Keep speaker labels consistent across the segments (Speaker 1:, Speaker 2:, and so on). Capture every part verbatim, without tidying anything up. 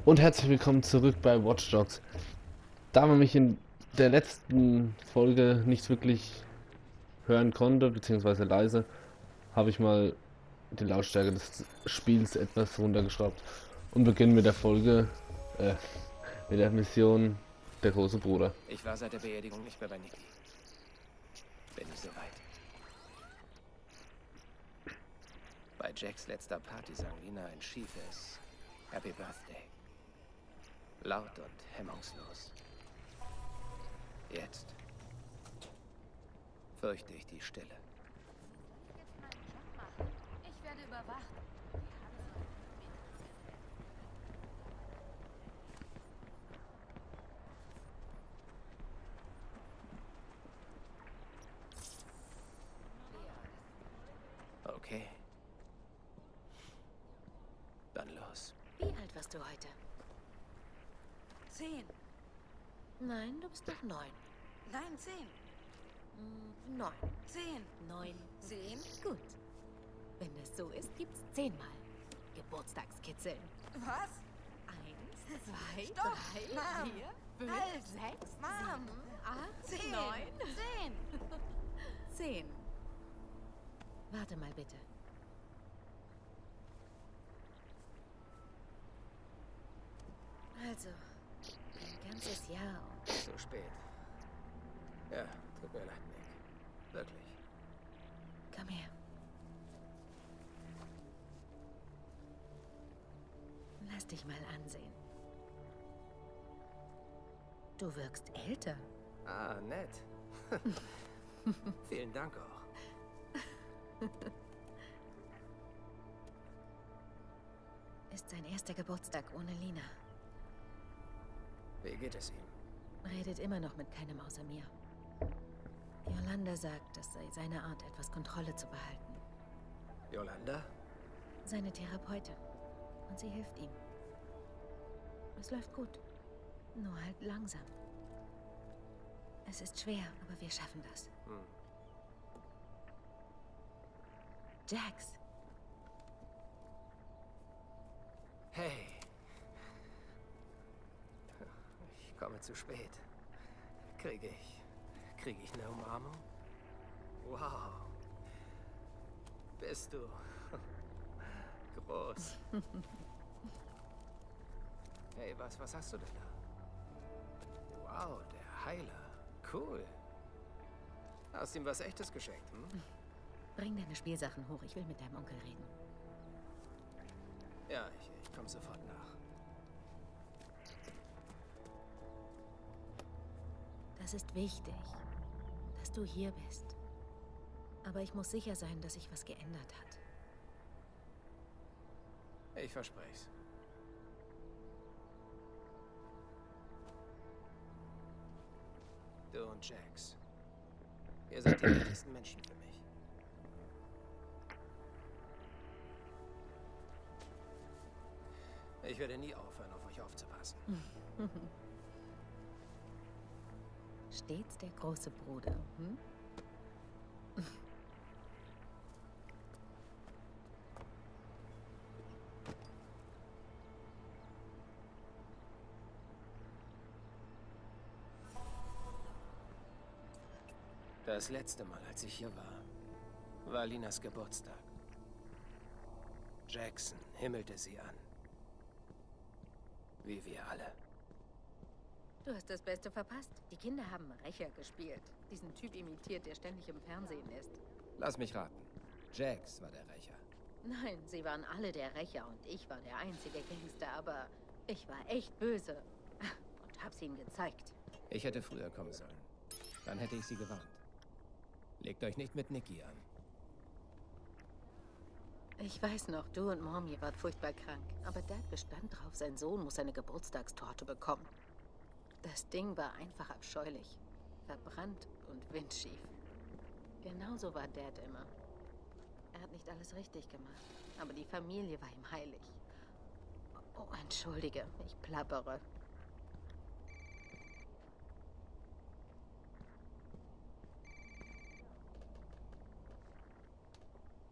Speaker 1: Und herzlich willkommen zurück bei Watch Dogs. Da man mich in der letzten Folge nicht wirklich hören konnte, beziehungsweise leise, habe ich mal die Lautstärke des Spiels etwas runtergeschraubt und beginnen mit der Folge, äh, mit der Mission Der große Bruder.
Speaker 2: Ich war seit der Beerdigung nicht mehr bei Nikki. Bin ich soweit. Bei Jacks letzter Party sang Lina ein schiefes Happy Birthday. Laut und hemmungslos. Jetzt fürchte ich die Stille.
Speaker 3: Ich werde überwacht.
Speaker 2: Okay. Dann los.
Speaker 4: Wie alt warst du heute?
Speaker 3: Zehn.
Speaker 4: Nein, du bist doch neun.
Speaker 3: Nein, zehn.
Speaker 4: Hm, neun.
Speaker 3: Zehn.
Speaker 4: Neun.
Speaker 3: Zehn.
Speaker 4: Gut. Wenn es so ist, gibt's zehnmal Geburtstagskitzeln.
Speaker 3: Was?
Speaker 4: Eins, zwei,
Speaker 3: Stopp,
Speaker 4: drei,
Speaker 3: Mom.
Speaker 4: vier, fünf,
Speaker 3: Halt.
Speaker 4: sechs,
Speaker 3: Mom.
Speaker 4: sieben, acht,
Speaker 3: Zehn.
Speaker 4: neun,
Speaker 3: Zehn.
Speaker 4: zehn. Warte mal bitte. Also, ein ganzes Jahr und
Speaker 2: Zu spät. Ja, tut mir leid, Nick. Wirklich.
Speaker 4: komm her. Lass dich mal ansehen. Du wirkst älter.
Speaker 2: Ah, nett. Vielen Dank auch.
Speaker 4: Ist sein erster Geburtstag ohne Lina.
Speaker 2: Wie geht es ihm?
Speaker 4: Redet immer noch mit keinem außer mir. Yolanda sagt, das sei seine Art, etwas Kontrolle zu behalten.
Speaker 2: Yolanda?
Speaker 4: Seine Therapeutin. Und sie hilft ihm. Es läuft gut. Nur halt langsam. Es ist schwer, aber wir schaffen das.
Speaker 2: Hm.
Speaker 4: Jax,
Speaker 2: Hey. Ich komme zu spät. Kriege ich... Kriege ich eine Umarmung? Wow. Bist du... groß. Hey, was, was hast du denn da? Wow, der Heiler. Cool. Hast ihm was Echtes geschenkt, hm?
Speaker 4: bring deine Spielsachen hoch. Ich will mit deinem Onkel reden.
Speaker 2: Ja, ich, ich komme sofort nach.
Speaker 4: Das ist wichtig, dass du hier bist. Aber ich muss sicher sein, dass sich was geändert hat.
Speaker 2: Ich verspreche es. Du und Jax. Ihr seid die wichtigsten Menschen für mich. Ich werde nie aufhören, auf euch aufzupassen.
Speaker 4: Stets der große Bruder, hm?
Speaker 2: Das letzte Mal, als ich hier war, war Linas Geburtstag. Jackson himmelte sie an. Wie wir alle.
Speaker 4: Du hast das Beste verpasst. Die Kinder haben Rächer gespielt. Diesen Typ imitiert, der ständig im Fernsehen ist.
Speaker 2: Lass mich raten. Jax war der Rächer.
Speaker 4: Nein, sie waren alle der Rächer und ich war der einzige Gangster, aber ich war echt böse. Und hab's ihnen gezeigt.
Speaker 2: Ich hätte früher kommen sollen. Dann hätte ich sie gewarnt. Legt euch nicht mit Nikki an.
Speaker 4: Ich weiß noch, du und Mom, ihr wart furchtbar krank. Aber Dad bestand drauf, sein Sohn muss eine Geburtstagstorte bekommen. Das Ding war einfach abscheulich. Verbrannt und windschief. Genauso war Dad immer. Er hat nicht alles richtig gemacht. Aber die Familie war ihm heilig. Oh, entschuldige, ich plappere.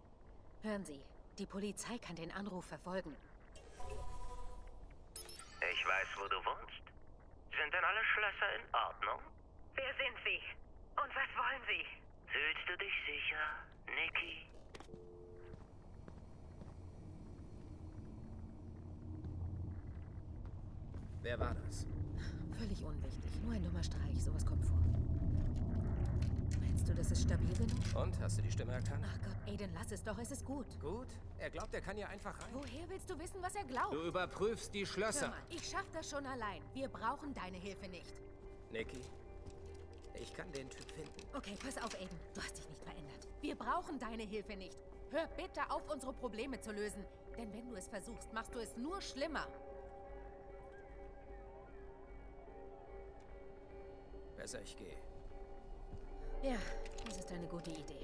Speaker 4: Hören Sie, die Polizei kann den Anruf verfolgen.
Speaker 5: weiß, wo du wohnst. Sind denn alle Schlösser in Ordnung?
Speaker 6: Wer sind Sie? Und was wollen Sie?
Speaker 5: Fühlst du dich sicher, Nikki?
Speaker 2: Wer war das?
Speaker 4: Völlig unwichtig. Nur ein dummer Streich. Sowas kommt vor. Meinst du, das ist stabil genug?
Speaker 2: Und, hast du die Stimme erkannt?
Speaker 4: Ach Gott, Aiden, lass es doch. Es ist gut.
Speaker 2: Gut. Er glaubt, er kann hier einfach rein.
Speaker 4: Woher willst du wissen, was er glaubt?
Speaker 2: Du überprüfst die
Speaker 4: Hör
Speaker 2: Schlösser.
Speaker 4: mal, ich schaff das schon allein. Wir brauchen deine Hilfe nicht.
Speaker 2: Nikki, ich kann den Typ finden.
Speaker 4: Okay, pass auf, Aiden. Du hast dich nicht verändert. Wir brauchen deine Hilfe nicht. Hör bitte auf, unsere Probleme zu lösen. Denn wenn du es versuchst, machst du es nur schlimmer.
Speaker 2: Besser, ich gehe.
Speaker 4: Ja, das ist eine gute Idee.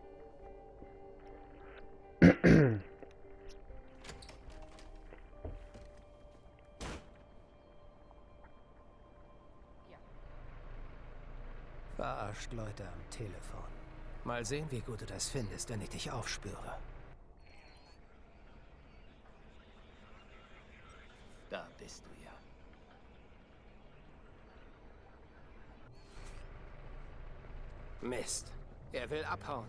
Speaker 2: Verarscht Leute am Telefon. Mal sehen, wie gut du das findest, wenn ich dich aufspüre. Da bist du ja. Mist. Er will abhauen.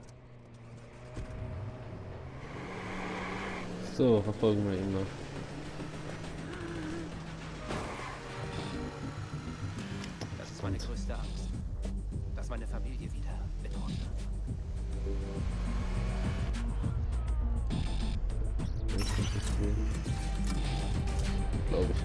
Speaker 1: So, verfolgen wir ihn mal.
Speaker 2: Das ist meine größte Angst. Dass meine Familie wieder bedroht wird.
Speaker 1: Glaube ich. Ja.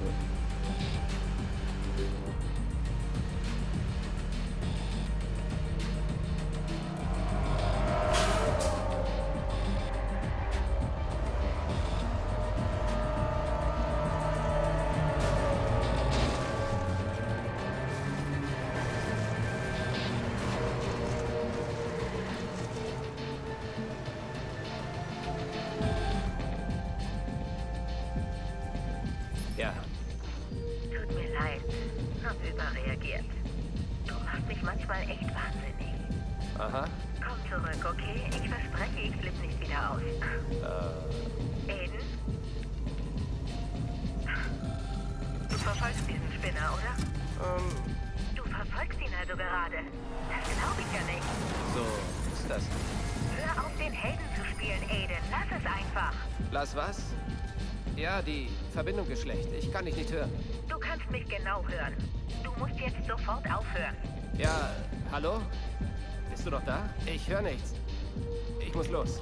Speaker 2: Ja,
Speaker 6: Tut mir leid. Hab überreagiert. Du machst mich manchmal echt wahnsinnig.
Speaker 2: aha.
Speaker 6: Komm zurück, okay? Ich verspreche, ich flippe nicht wieder aus.
Speaker 2: Äh,
Speaker 6: Aiden? Du verfolgst diesen Spinner, oder?
Speaker 2: ähm,
Speaker 6: Du verfolgst ihn also gerade. Das glaube ich ja nicht.
Speaker 2: so ist das.
Speaker 6: Hör auf, den Helden zu spielen, Aiden. Lass es einfach.
Speaker 2: Lass was? Ja, die Verbindung ist schlecht. Ich kann dich nicht hören.
Speaker 6: Du kannst mich genau hören. Du musst jetzt sofort aufhören.
Speaker 2: Ja, hallo? Bist du noch da? Ich höre nichts. Ich muss los.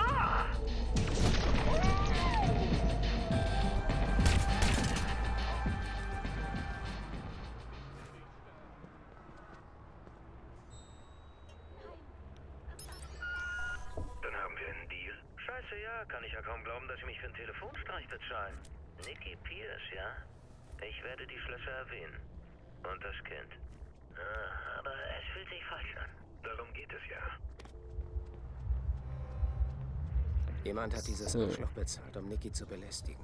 Speaker 5: Dann haben wir einen Deal. Scheiße, ja, kann ich ja kaum glauben, dass sie mich für einen Telefonstreich bezahlen. Nikki Pierce, ja? Ich werde die Schlösser erwähnen. Und das Kind. Ah, aber es fühlt sich falsch an. Darum geht es ja.
Speaker 2: Jemand hat dieses
Speaker 1: So.
Speaker 2: Arschloch bezahlt, um Nikki zu belästigen.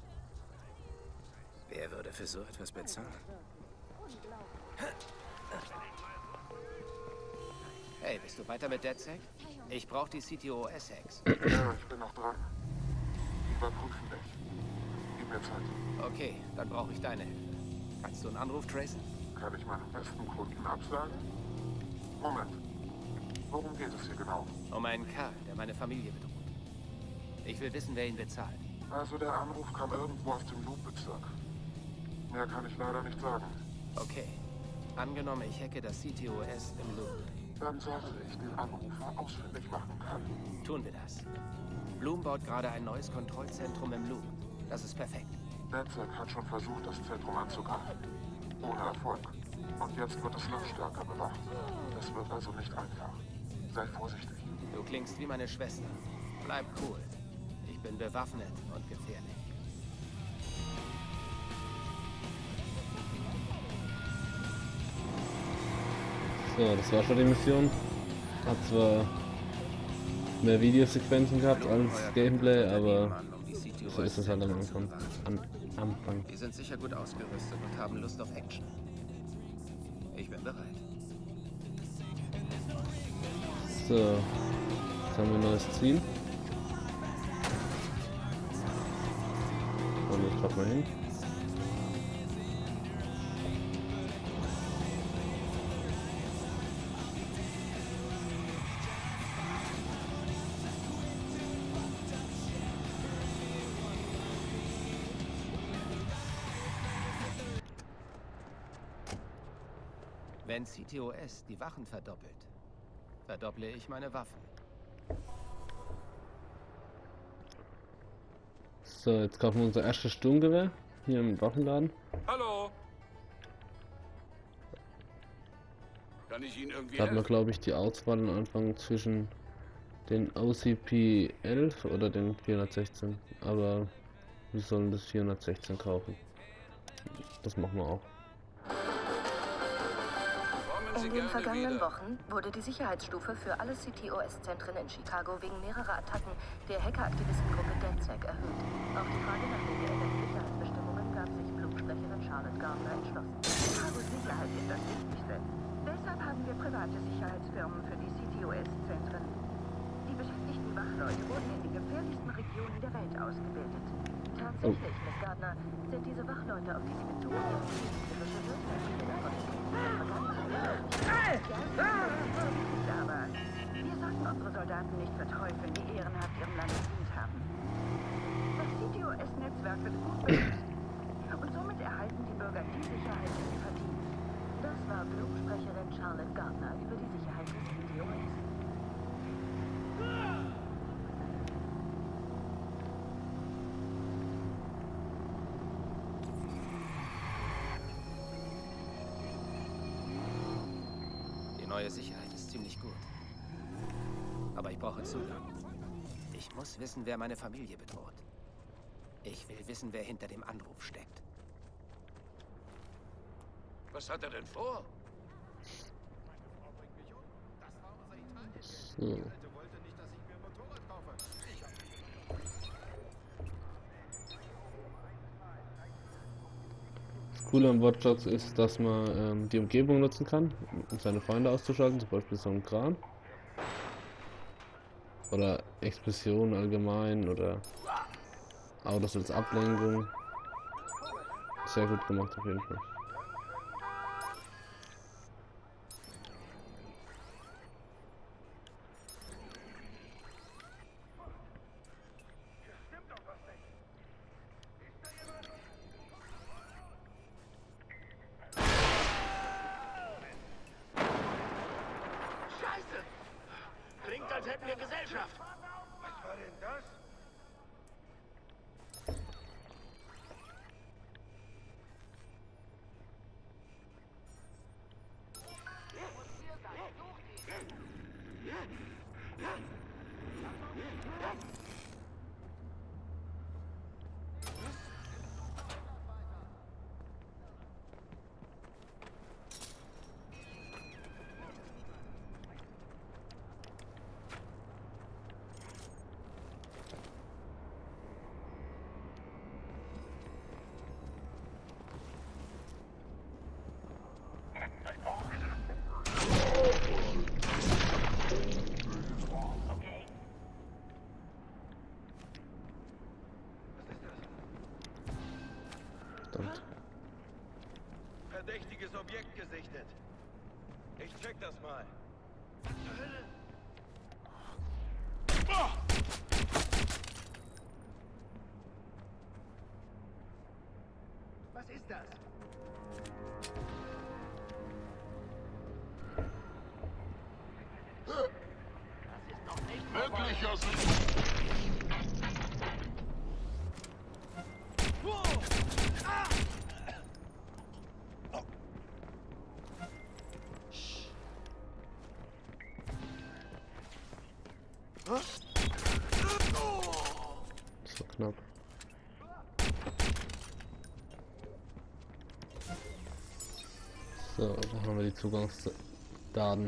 Speaker 2: Wer würde für so etwas bezahlen? Hey, bist du weiter mit DedSec? Ich brauche die C T O S-Hacks.
Speaker 7: Ja, ich bin noch dran. Überprüfen dich. Gib mir Zeit.
Speaker 2: Okay, dann brauche ich deine Hilfe. Kannst du einen Anruf tracen?
Speaker 7: Kann ich meinen besten Kunden absagen? Moment. Worum geht es hier genau?
Speaker 2: Um einen Kerl, der meine Familie bedroht. Ich will wissen, wer ihn bezahlt.
Speaker 7: Also der Anruf kam irgendwo aus dem Loop-Bezirk. Mehr kann ich leider nicht sagen.
Speaker 2: Okay. Angenommen, ich hacke das C T O S im Loop.
Speaker 7: Dann sollte ich den Anrufer ausfindig machen können.
Speaker 2: Tun wir das. Bloom baut gerade ein neues Kontrollzentrum im Loop. Das ist perfekt.
Speaker 7: DedSec hat schon versucht, das Zentrum anzugreifen. Ohne Erfolg. Und jetzt wird es noch stärker bewacht. Das wird also nicht einfach. Sei vorsichtig.
Speaker 2: Du klingst wie meine Schwester. Bleib cool. Ich bin bewaffnet und gefährlich.
Speaker 1: So, das war schon die Mission. Hat zwar mehr Videosequenzen gehabt als Gameplay, aber so ist es halt am Anfang. Am Anfang.
Speaker 2: Die sind sicher gut ausgerüstet und haben Lust auf Action. Ich bin bereit.
Speaker 1: So, jetzt haben wir ein neues Ziel. Und ich trag mal hin.
Speaker 2: Wenn C T O S die Wachen verdoppelt, verdopple ich meine Waffen.
Speaker 1: So, jetzt kaufen wir unser erstes Sturmgewehr hier im Waffenladen.
Speaker 8: Hallo. Kann ich Ihnen irgendwie
Speaker 1: Da hat man,
Speaker 8: helfen?
Speaker 1: glaube ich, die Auswahl am Anfang zwischen den O C P elf oder den vierhundertsechzehn. Aber wir sollen das vierhundertsechzehn kaufen. Das machen wir auch.
Speaker 8: Kommen Sie
Speaker 9: In den
Speaker 8: gerne
Speaker 9: vergangenen
Speaker 8: wieder.
Speaker 9: Wochen wurde die Sicherheitsstufe für alle C T O S-Zentren in Chicago wegen mehrerer Attacken der Hackeraktivistengruppe DedSec erhöht. Auf die Frage nach den geänderten Sicherheitsbestimmungen gab sich Blue-Sprecherin Charlotte Gardner entschlossen. Chicagos Sicherheit ist das Wichtigste. Deshalb haben wir private Sicherheitsfirmen für die C T O S-Zentren. Die beschäftigten Wachleute wurden in den gefährlichsten Regionen der Welt ausgebildet. Tatsächlich, Miss Gardner, sind diese Wachleute, auf die Sie bezogen ihre kritische Wirkungsfähigkeit davon entdecken, in der Vergangenheit. Aber wir sollten unsere Soldaten nicht verteufeln, die ehrenhaft ihrem Land gedient haben. Das C T O S-Netzwerk wird gut benutzt. Und somit erhalten die Bürger die Sicherheit, die sie verdienen. Das war Blue-Sprecherin Charlotte Gardner über die Sicherheit des C T O S.
Speaker 2: Die neue Sicherheit ist ziemlich gut. Aber ich brauche Zugang. Ich muss wissen, wer meine Familie bedroht. Ich will wissen, wer hinter dem Anruf steckt.
Speaker 8: Was hat er denn vor?
Speaker 1: So. Das Coole am Watch Dogs ist, dass man ähm, die Umgebung nutzen kann, um seine Feinde auszuschalten, zum Beispiel so ein Kran. Oder Explosionen allgemein oder Autos als Ablenkung. Sehr gut gemacht auf jeden Fall.
Speaker 8: Scheiße! Klingt, als hätten wir Gesellschaft. Was war denn das?
Speaker 1: Verdammt.
Speaker 10: Verdächtiges Objekt gesichtet. Ich check das mal.
Speaker 8: Was ist das?
Speaker 7: Möglicher
Speaker 1: Das war knapp. So, da haben wir die Zugangsdaten.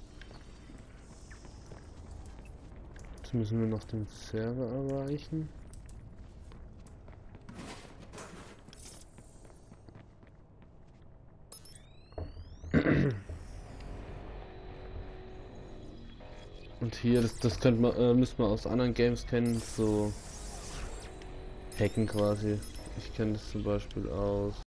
Speaker 1: Jetzt müssen wir noch den Server erreichen. Und hier, das, das könnte man, äh, müssen wir aus anderen Games kennen, so Hacken quasi. Ich kenne das zum Beispiel aus